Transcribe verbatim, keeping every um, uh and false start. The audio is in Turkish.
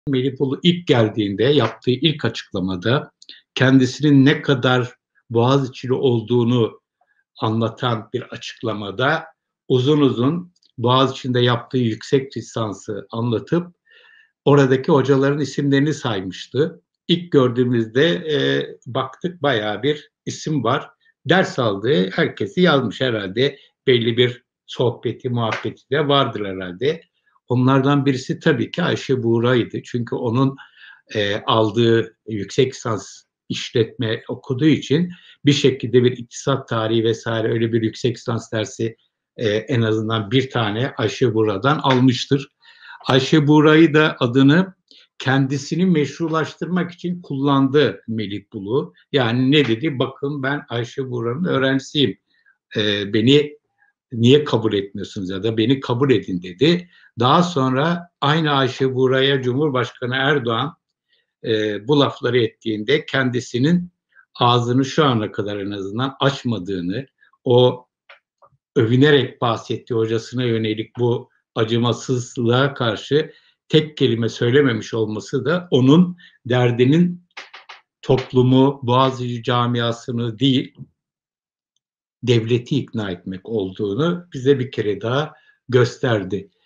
Melih Bulu ilk geldiğinde yaptığı ilk açıklamada kendisinin ne kadar Boğaziçi'li olduğunu anlatan bir açıklamada uzun uzun Boğaziçi'nde yaptığı yüksek lisansı anlatıp oradaki hocaların isimlerini saymıştı. İlk gördüğümüzde e, baktık bayağı bir isim var. Ders aldığı herkesi yazmış herhalde. Belli bir sohbeti, muhabbeti de vardır herhalde. Onlardan birisi tabii ki Ayşe Buğra'ydı. Çünkü onun e, aldığı yüksek lisans işletme okuduğu için bir şekilde bir iktisat tarihi vesaire öyle bir yüksek lisans dersi e, en azından bir tane Ayşe Buğra'dan almıştır. Ayşe Buğra'yı da adını kendisini meşrulaştırmak için kullandı Melih Bulu. Yani ne dedi? Bakın ben Ayşe Buğra'nın öğrencisiyim. E, beni niye kabul etmiyorsunuz ya da beni kabul edin dedi. Daha sonra aynı Ayşe Buğra'ya Cumhurbaşkanı Erdoğan e, bu lafları ettiğinde kendisinin ağzını şu ana kadar en azından açmadığını, o övünerek bahsettiği hocasına yönelik bu acımasızlığa karşı tek kelime söylememiş olması da onun derdinin toplumu, Boğaziçi camiasını değil, devleti ikna etmek olduğunu bize bir kere daha gösterdi.